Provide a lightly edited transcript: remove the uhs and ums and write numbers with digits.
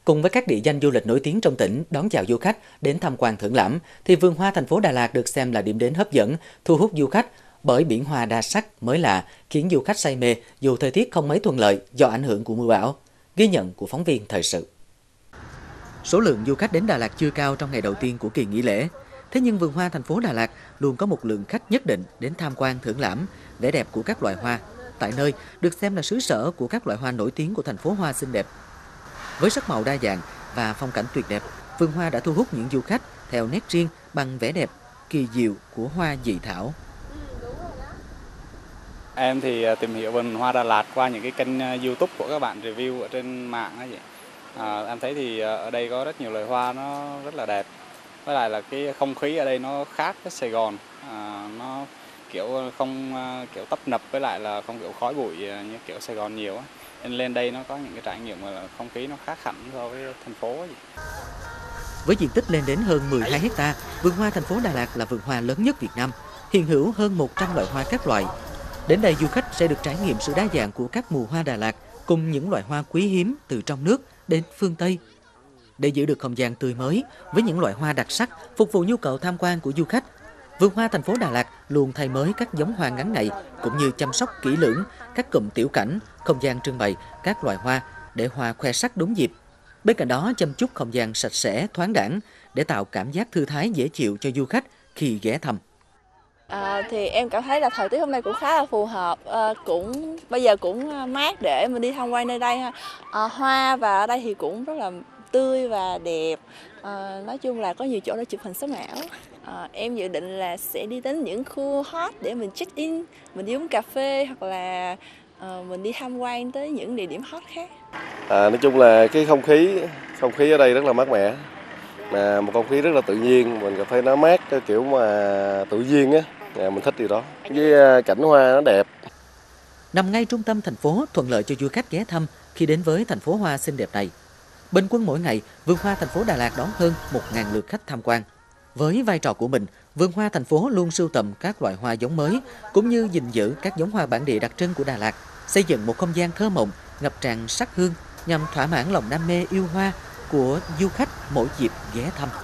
Cùng với các địa danh du lịch nổi tiếng trong tỉnh đón chào du khách đến tham quan thưởng lãm, thì vườn hoa thành phố Đà Lạt được xem là điểm đến hấp dẫn, thu hút du khách bởi biển hoa đa sắc mới lạ, khiến du khách say mê dù thời tiết không mấy thuận lợi do ảnh hưởng của mưa bão. Ghi nhận của phóng viên thời sự. Số lượng du khách đến Đà Lạt chưa cao trong ngày đầu tiên của kỳ nghỉ lễ. Thế nhưng vườn hoa thành phố Đà Lạt luôn có một lượng khách nhất định đến tham quan thưởng lãm vẻ đẹp của các loài hoa, tại nơi được xem là xứ sở của các loại hoa nổi tiếng của thành phố hoa xinh đẹp. Với sắc màu đa dạng và phong cảnh tuyệt đẹp, vườn hoa đã thu hút những du khách theo nét riêng bằng vẻ đẹp kỳ diệu của hoa dị thảo. Em thì tìm hiểu vườn hoa Đà Lạt qua những cái kênh YouTube của các bạn review ở trên mạng ấy vậy. Em thấy thì ở đây có rất nhiều loài hoa nó rất là đẹp. Với lại là cái không khí ở đây nó khác với Sài Gòn. Nó kiểu không kiểu tấp nập, với lại là không kiểu khói bụi như kiểu Sài Gòn nhiều á. Nên lên đây nó có những cái trải nghiệm mà không khí nó khác hẳn so với thành phố vậy. Với diện tích lên đến hơn 12 hecta, vườn hoa thành phố Đà Lạt là vườn hoa lớn nhất Việt Nam, hiện hữu hơn 100 loại hoa các loại. Đến đây du khách sẽ được trải nghiệm sự đa dạng của các mùa hoa Đà Lạt cùng những loại hoa quý hiếm từ trong nước đến phương Tây. Để giữ được không gian tươi mới với những loại hoa đặc sắc phục vụ nhu cầu tham quan của du khách, vườn hoa thành phố Đà Lạt luôn thay mới các giống hoa ngắn ngày cũng như chăm sóc kỹ lưỡng các cụm tiểu cảnh, không gian trưng bày các loại hoa để hoa khoe sắc đúng dịp. Bên cạnh đó, chăm chút không gian sạch sẽ, thoáng đãng để tạo cảm giác thư thái dễ chịu cho du khách khi ghé thăm. Thì em cảm thấy là thời tiết hôm nay cũng khá là phù hợp, bây giờ cũng mát để mình đi tham quan nơi đây ha. Hoa và ở đây thì cũng rất là tươi và đẹp. Nói chung là có nhiều chỗ để chụp hình sống ảo. Em dự định là sẽ đi đến những khu hot để mình check in, mình đi uống cà phê hoặc là mình đi tham quan tới những địa điểm hot khác. Nói chung là cái không khí ở đây rất là mát mẻ, là một không khí rất là tự nhiên, mình cảm thấy nó mát cái kiểu mà tự nhiên á, mình thích điều đó. Với cảnh hoa nó đẹp. Nằm ngay trung tâm thành phố, thuận lợi cho du khách ghé thăm khi đến với thành phố hoa xinh đẹp này. Bình quân mỗi ngày, vườn hoa thành phố Đà Lạt đón hơn 1.000 lượt khách tham quan. Với vai trò của mình, vườn hoa thành phố luôn sưu tầm các loại hoa giống mới, cũng như gìn giữ các giống hoa bản địa đặc trưng của Đà Lạt, xây dựng một không gian thơ mộng, ngập tràn sắc hương nhằm thỏa mãn lòng đam mê yêu hoa của du khách mỗi dịp ghé thăm.